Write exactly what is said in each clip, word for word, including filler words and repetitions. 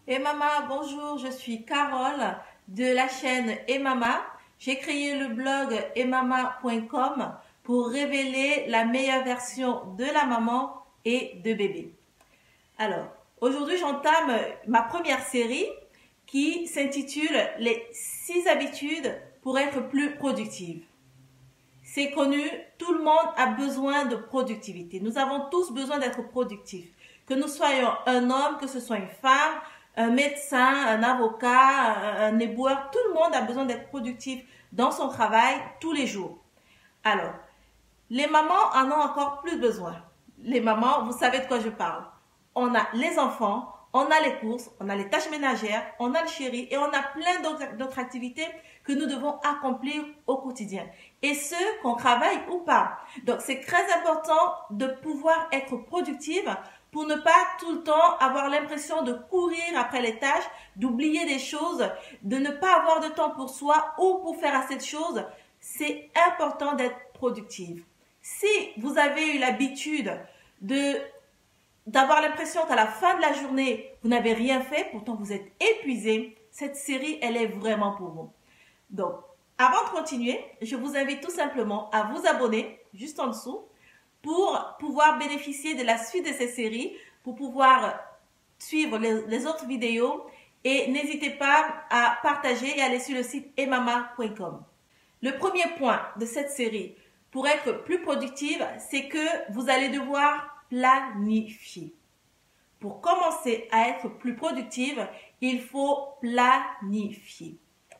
Et Mama, bonjour, je suis Carole de la chaîne Et Mama. J'ai créé le blog et mama point com pour révéler la meilleure version de la maman et de bébé. Alors, aujourd'hui j'entame ma première série qui s'intitule Les six habitudes pour être plus productive. C'est connu, tout le monde a besoin de productivité. Nous avons tous besoin d'être productifs. Que nous soyons un homme, que ce soit une femme, un médecin, un avocat, un éboueur, tout le monde a besoin d'être productif dans son travail tous les jours. Alors, les mamans en ont encore plus besoin. Les mamans, vous savez de quoi je parle. On a les enfants, on a les courses, on a les tâches ménagères, on a le chéri et on a plein d'autres activités que nous devons accomplir au quotidien. Et ce, qu'on travaille ou pas. Donc, c'est très important de pouvoir être productive pour ne pas tout le temps avoir l'impression de courir après les tâches, d'oublier des choses, de ne pas avoir de temps pour soi ou pour faire assez de choses. C'est important d'être productive. Si vous avez eu l'habitude de d'avoir l'impression qu'à la fin de la journée, vous n'avez rien fait, pourtant vous êtes épuisé, cette série, elle est vraiment pour vous. Donc, avant de continuer, je vous invite tout simplement à vous abonner, juste en dessous, pour pouvoir bénéficier de la suite de ces séries, pour pouvoir suivre les, les autres vidéos et n'hésitez pas à partager et aller sur le site et mama point com. Le premier point de cette série pour être plus productive, c'est que vous allez devoir planifier. Pour commencer à être plus productive, il faut planifier.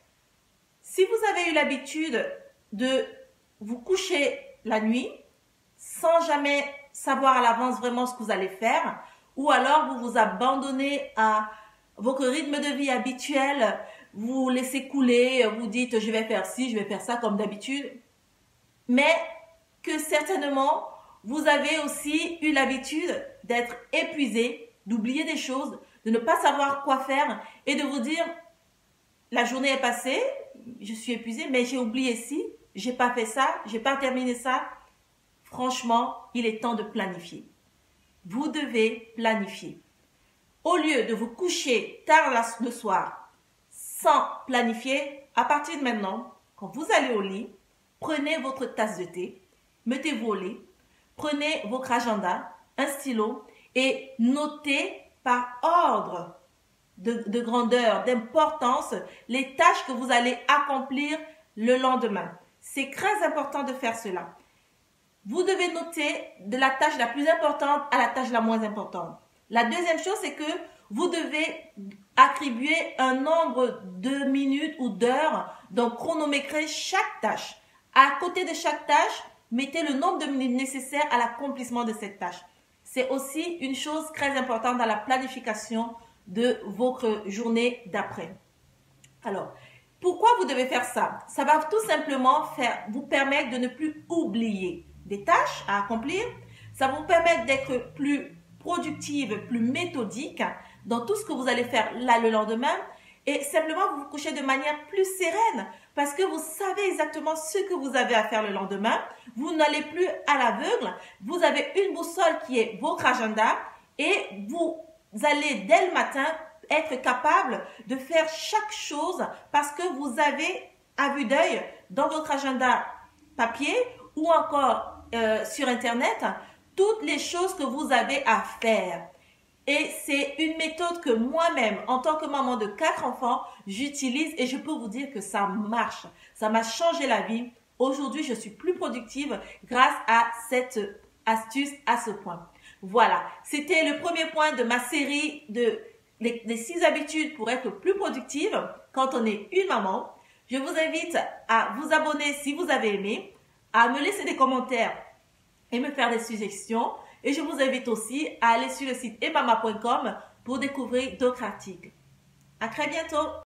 Si vous avez eu l'habitude de vous coucher la nuit sans jamais savoir à l'avance vraiment ce que vous allez faire, ou alors vous vous abandonnez à votre rythme de vie habituel, vous laissez couler, vous dites je vais faire ci, je vais faire ça comme d'habitude, mais que certainement vous avez aussi eu l'habitude d'être épuisé, d'oublier des choses, de ne pas savoir quoi faire et de vous dire la journée est passée, je suis épuisé, mais j'ai oublié ci, j'ai pas fait ça, j'ai pas terminé ça. Franchement, il est temps de planifier. Vous devez planifier. Au lieu de vous coucher tard le soir sans planifier, à partir de maintenant, quand vous allez au lit, prenez votre tasse de thé, mettez-vous au lit, prenez votre agenda, un stylo et notez par ordre de, de grandeur, d'importance, les tâches que vous allez accomplir le lendemain. C'est très important de faire cela. Vous devez noter de la tâche la plus importante à la tâche la moins importante. La deuxième chose, c'est que vous devez attribuer un nombre de minutes ou d'heures, donc chronométrer chaque tâche. À côté de chaque tâche, mettez le nombre de minutes nécessaires à l'accomplissement de cette tâche. C'est aussi une chose très importante dans la planification de votre journée d'après. Alors, pourquoi vous devez faire ça? Ça va tout simplement faire, vous permettre de ne plus oublier des tâches à accomplir. Ça va vous permettre d'être plus productive, plus méthodique dans tout ce que vous allez faire là le lendemain. Et simplement, vous vous couchez de manière plus sereine parce que vous savez exactement ce que vous avez à faire le lendemain. Vous n'allez plus à l'aveugle. Vous avez une boussole qui est votre agenda et vous allez dès le matin être capable de faire chaque chose parce que vous avez à vue d'œil dans votre agenda papier ou encore euh, sur Internet toutes les choses que vous avez à faire. Et c'est une méthode que moi-même, en tant que maman de quatre enfants, j'utilise et je peux vous dire que ça marche. Ça m'a changé la vie. Aujourd'hui, je suis plus productive grâce à cette astuce à ce point. Voilà, c'était le premier point de ma série de les, les six habitudes pour être plus productive quand on est une maman. Je vous invite à vous abonner si vous avez aimé, à me laisser des commentaires et me faire des suggestions. Et je vous invite aussi à aller sur le site et mama point com pour découvrir d'autres articles. À très bientôt!